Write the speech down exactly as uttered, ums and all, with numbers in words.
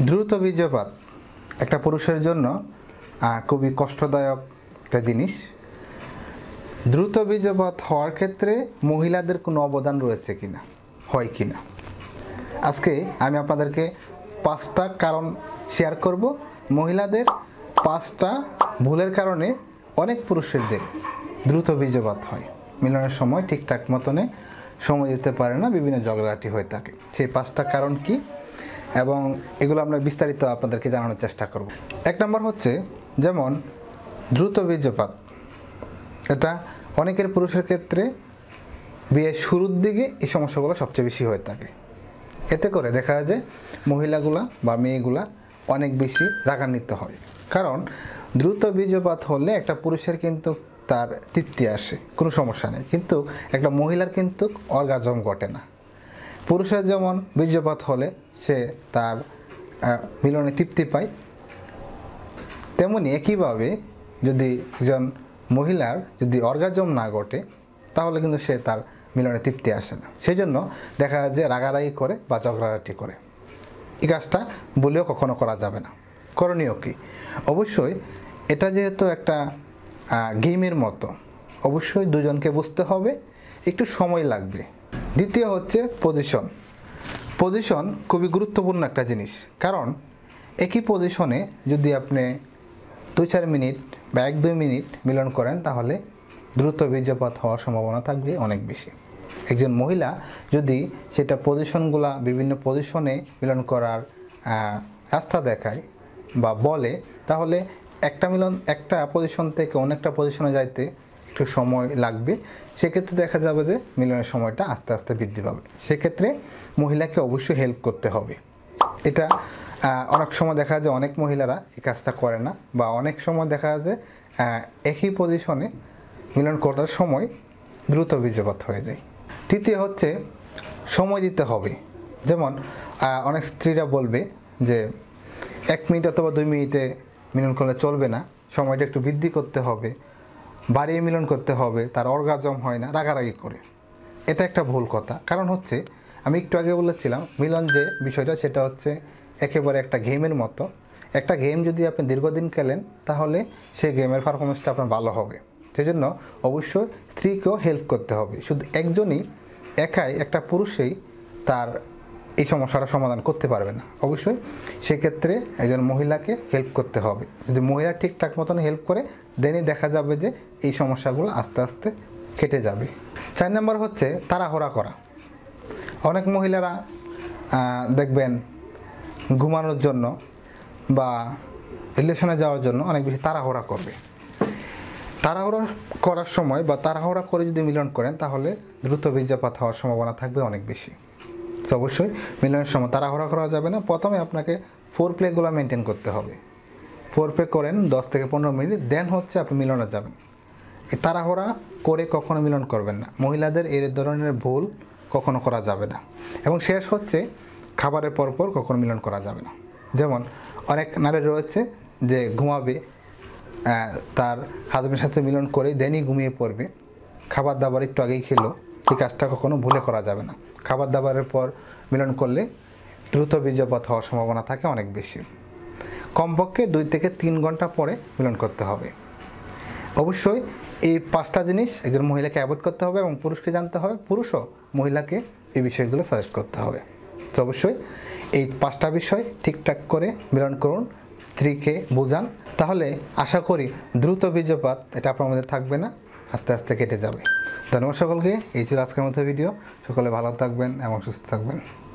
দ্রুত বীর্যপাত একটা পুরুষের জন্য খুবই কষ্টদায়ক একটা জিনিস। দ্রুত বীর্যপাত হওয়ার ক্ষেত্রে মহিলাদের কোনো অবদান রয়েছে কিনা, হয় কিনা, আজকে আমি আপনাদেরকে পাঁচটা কারণ শেয়ার করব। মহিলাদের পাঁচটা ভুলের কারণে অনেক পুরুষদের দ্রুত বীর্যপাত হয়, মিলনের সময় ঠিকঠাক মতনে সময় দিতে পারে না, বিভিন্ন ঝগড়াঝাটি হয়ে থাকে। সেই পাঁচটা কারণ কি এবং এগুলো আমরা বিস্তারিত আপনাদেরকে জানানোর চেষ্টা করব। এক নম্বর হচ্ছে যেমন দ্রুত বীর্যপাত, এটা অনেকের পুরুষের ক্ষেত্রে বিয়ের শুরুর দিকে এই সমস্যাগুলো সবচেয়ে বেশি হয়ে থাকে। এতে করে দেখা যায় যে মহিলাগুলা বা মেয়েগুলা অনেক বেশি রাগান্বিত হয়, কারণ দ্রুত বীর্যপাত হলে একটা পুরুষের কিন্তু তার তৃপ্তি আসে, কোনো সমস্যা নেই, কিন্তু একটা মহিলার কিন্তু অর্গাজম ঘটে না। পুরুষের যেমন বীর্যপাত হলে সে তার মিলনে তৃপ্তি পায়, তেমনি একইভাবে যদি একজন মহিলার যদি অর্গাজম না ঘটে তাহলে কিন্তু সে তার মিলনে তৃপ্তি আসে না। সেই জন্য দেখা যায় যে রাগারাগি করে বা ঝগড়াঝাটি করে। এই কাজটা বলেও কখনো করা যাবে না। করণীয় কি? অবশ্যই এটা যেহেতু একটা গেমের মতো, অবশ্যই দুজনকে বুঝতে হবে, একটু সময় লাগবে। দ্বিতীয় হচ্ছে পজিশন। পজিশন খুবই গুরুত্বপূর্ণ একটা জিনিস, কারণ একই পজিশনে যদি আপনি দুই চার মিনিট বা এক দুই মিনিট মিলন করেন তাহলে দ্রুত বীর্যপাত হওয়ার সম্ভাবনা থাকবে অনেক বেশি। একজন মহিলা যদি সেটা পজিশনগুলা বিভিন্ন পজিশনে মিলন করার রাস্তা দেখায় বা বলে, তাহলে একটা মিলন একটা পজিশন থেকে অনেকটা পজিশনে যাইতে একটু সময় লাগবে। সেক্ষেত্রে দেখা যাবে যে মিলনের সময়টা আস্তে আস্তে বৃদ্ধি পাবে। সেক্ষেত্রে মহিলাকে অবশ্যই হেল্প করতে হবে। এটা অনেক সময় দেখা যায় অনেক মহিলারা এই কাজটা করে না, বা অনেক সময় দেখা যায় যে একই পজিশনে মিলন করার সময় দ্রুত বীর্যপাত হয়ে যায়। তৃতীয় হচ্ছে সময় দিতে হবে। যেমন অনেক স্ত্রীরা বলবে যে এক মিনিট অথবা দুই মিনিটে মিলন করলে চলবে না, সময়টা একটু বৃদ্ধি করতে হবে, বাড়িয়ে মিলন করতে হবে, তার অর্গাজম হয় না, রাগারাগি করে। এটা একটা ভুল কথা। কারণ হচ্ছে আমি একটু আগে বলেছিলাম মিলন যে বিষয়টা সেটা হচ্ছে একেবারে একটা গেমের মতো। একটা গেম যদি আপনি দীর্ঘদিন খেলেন তাহলে সেই গেমের পারফরমেন্সটা আপনার ভালো হবে। সেই জন্য অবশ্যই স্ত্রীকেও হেল্প করতে হবে। শুধু একজনই একাই একটা পুরুষেই তার এই সমস্যাটা সমাধান করতে পারবে না। অবশ্যই সেক্ষেত্রে একজন মহিলাকে হেল্প করতে হবে। যদি মহিলা ঠিকঠাক মতন হেল্প করে দেনই দেখা যাবে যে এই সমস্যাগুলো আস্তে আস্তে কেটে যাবে। চার নম্বর হচ্ছে তাড়াহুড়া করা। অনেক মহিলারা দেখবেন ঘুমানোর জন্য বা রিলেশনে যাওয়ার জন্য অনেক বেশি তাড়াহুড়া করবে। তাড়াহুড়া করার সময় বা তাড়াহুড়া করে যদি মিলন করেন তাহলে দ্রুত বীর্যপাত হওয়ার সম্ভাবনা থাকবে অনেক বেশি। তো অবশ্যই মিলনের সময় তাড়াহুড়া করা যাবে না। প্রথমে আপনাকে ফোর প্লেগুলো মেনটেন করতে হবে। ফোর প্লে করেন দশ থেকে পনেরো মিনিট, দেন হচ্ছে আপনি মিলনে যাবেন। এই তাড়াহুড়া করে কখনো মিলন করবেন না। মহিলাদের এই ধরনের ভুল কখনো করা যাবে না। এবং শেষ হচ্ছে খাবারের পরপর কখনো মিলন করা যাবে না। যেমন অনেক নারী রয়েছে যে ঘুমাবে, তার হাজবেন্ডের সাথে মিলন করে দেনই ঘুমিয়ে পড়বে, খাবার দাবার একটু আগেই খেলো। এই কাজটা কখনো ভুলে করা যাবে না। খাবার দাবারের পর মিলন করলে দ্রুত বীর্যপাত হওয়ার সম্ভাবনা থাকে অনেক বেশি। কমপক্ষে দুই থেকে তিন ঘন্টা পরে মিলন করতে হবে। অবশ্যই এই পাঁচটা জিনিস একজন মহিলাকে অ্যাভয়েড করতে হবে এবং পুরুষকে জানতে হবে, পুরুষও মহিলাকে এই বিষয়গুলো সাজেস্ট করতে হবে। তো অবশ্যই এই পাঁচটা বিষয় ঠিকঠাক করে মিলন করুন, স্ত্রীকে বোঝান, তাহলে আশা করি দ্রুত বীর্যপাত এটা আপনার মধ্যে থাকবে না, আস্তে আস্তে কেটে যাবে। ধন্যবাদ সকলকে। এই ছিল আজকের মতো ভিডিও। সকলে ভালো থাকবেন এবং সুস্থ থাকবেন।